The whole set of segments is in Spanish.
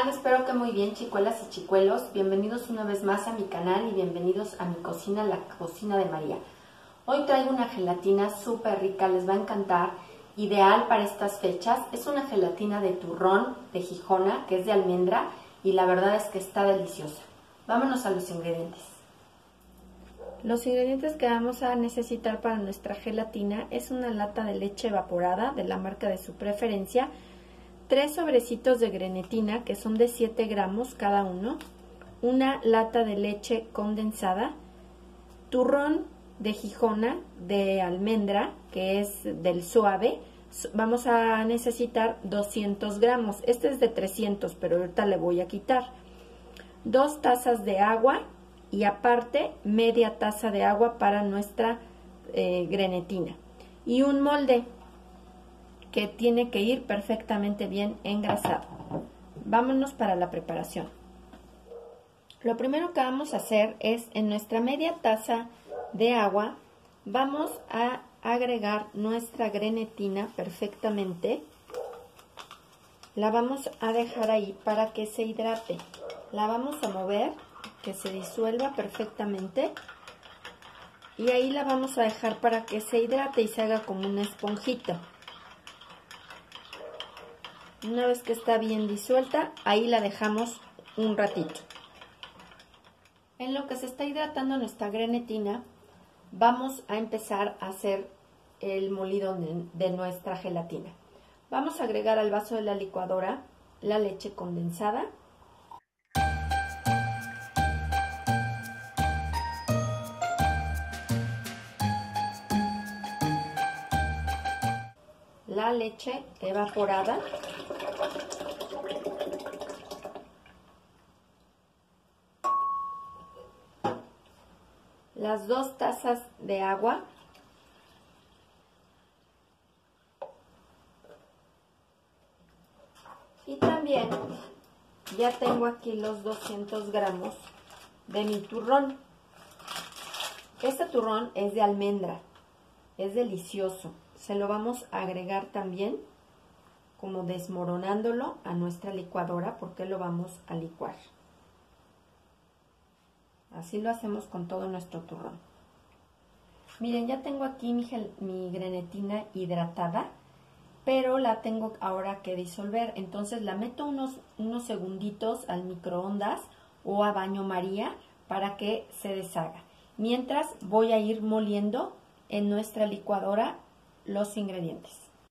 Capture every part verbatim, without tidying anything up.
están? Espero que muy bien, chicuelas y chicuelos. Bienvenidos una vez más a mi canal y bienvenidos a mi cocina, la cocina de María. Hoy traigo una gelatina súper rica, les va a encantar, ideal para estas fechas. Es una gelatina de turrón de Gijona, que es de almendra, y la verdad es que está deliciosa. Vámonos a los ingredientes. Los ingredientes que vamos a necesitar para nuestra gelatina es una lata de leche evaporada de la marca de su preferencia, tres sobrecitos de grenetina que son de siete gramos cada uno, una lata de leche condensada, turrón de Gijona de almendra que es del suave. Vamos a necesitar doscientos gramos, este es de trescientos pero ahorita le voy a quitar, dos tazas de agua y aparte media taza de agua para nuestra eh, grenetina y un molde que tiene que ir perfectamente bien engrasado. Vámonos para la preparación. Lo primero que vamos a hacer es en nuestra media taza de agua vamos a agregar nuestra grenetina perfectamente. La vamos a dejar ahí para que se hidrate. La vamos a mover, que se disuelva perfectamente. Y ahí la vamos a dejar para que se hidrate y se haga como una esponjita. Una vez que está bien disuelta, ahí la dejamos un ratito. En lo que se está hidratando nuestra grenetina, vamos a empezar a hacer el molido de, de nuestra gelatina. Vamos a agregar al vaso de la licuadora la leche condensada. La leche evaporada. Las dos tazas de agua. Y también ya tengo aquí los doscientos gramos de mi turrón. Este turrón es de almendra, es delicioso. Se lo vamos a agregar también como desmoronándolo a nuestra licuadora porque lo vamos a licuar. Así lo hacemos con todo nuestro turrón. Miren, ya tengo aquí mi, gel, mi grenetina hidratada, pero la tengo ahora que disolver. Entonces la meto unos, unos segunditos al microondas o a baño María para que se deshaga. Mientras voy a ir moliendo en nuestra licuadora los ingredientes.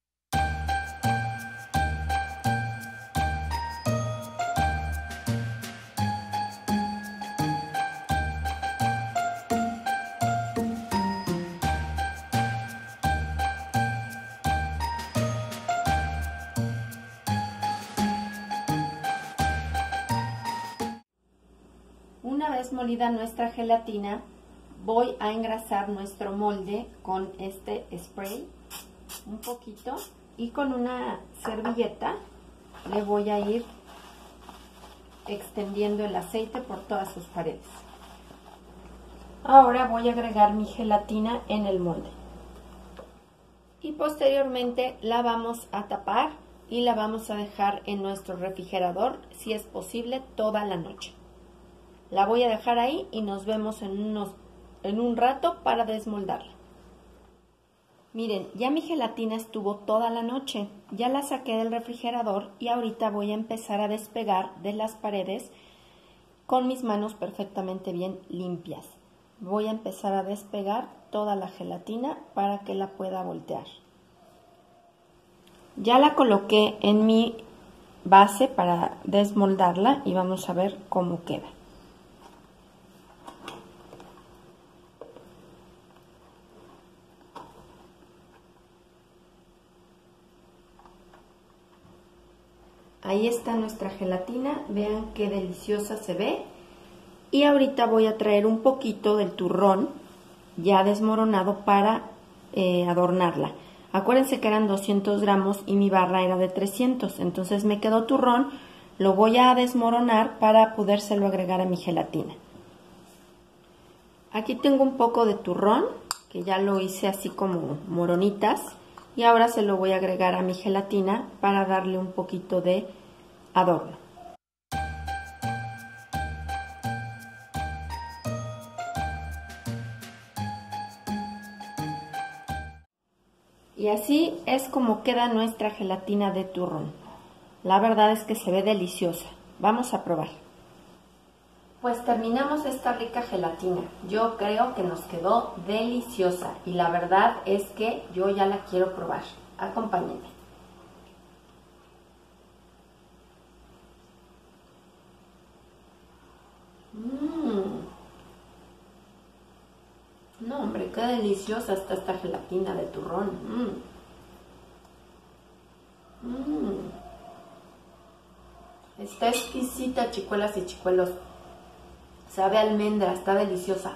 Una vez molida nuestra gelatina, voy a engrasar nuestro molde con este spray un poquito y con una servilleta le voy a ir extendiendo el aceite por todas sus paredes. Ahora voy a agregar mi gelatina en el molde y posteriormente la vamos a tapar y la vamos a dejar en nuestro refrigerador, si es posible, toda la noche. La voy a dejar ahí y nos vemos en unos en un rato para desmoldarla. Miren, ya mi gelatina estuvo toda la noche, ya la saqué del refrigerador y ahorita voy a empezar a despegar de las paredes con mis manos perfectamente bien limpias. Voy a empezar a despegar toda la gelatina para que la pueda voltear. Ya la coloqué en mi base para desmoldarla y vamos a ver cómo queda. Ahí está nuestra gelatina, vean qué deliciosa se ve. Y ahorita voy a traer un poquito del turrón ya desmoronado para eh, adornarla. Acuérdense que eran doscientos gramos y mi barra era de trescientos, entonces me quedó turrón, lo voy a desmoronar para podérselo agregar a mi gelatina. Aquí tengo un poco de turrón, que ya lo hice así como moronitas. Y ahora se lo voy a agregar a mi gelatina para darle un poquito de adorno. Y así es como queda nuestra gelatina de turrón. La verdad es que se ve deliciosa. Vamos a probar. Pues terminamos esta rica gelatina. Yo creo que nos quedó deliciosa y la verdad es que yo ya la quiero probar. Acompáñenme. Mmm. No, hombre, qué deliciosa está esta gelatina de turrón. Mmm. Mmm. Está exquisita, chicuelas y chicuelos. Sabe a almendra, está deliciosa.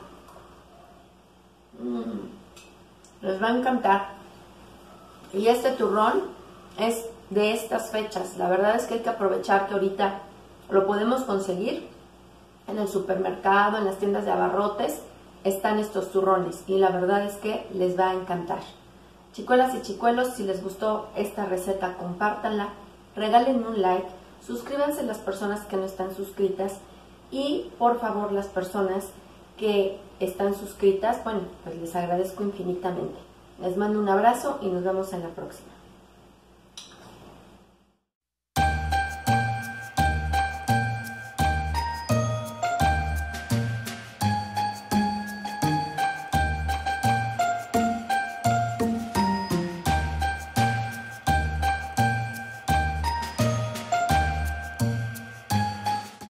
Mmm. Les va a encantar. Y este turrón es de estas fechas. La verdad es que hay que aprovechar que ahorita lo podemos conseguir en el supermercado, en las tiendas de abarrotes. Están estos turrones y la verdad es que les va a encantar. Chicuelas y chicuelos, si les gustó esta receta, compártanla, regálenme un like, suscríbanse las personas que no están suscritas y por favor las personas que están suscritas, bueno, pues les agradezco infinitamente. Les mando un abrazo y nos vemos en la próxima.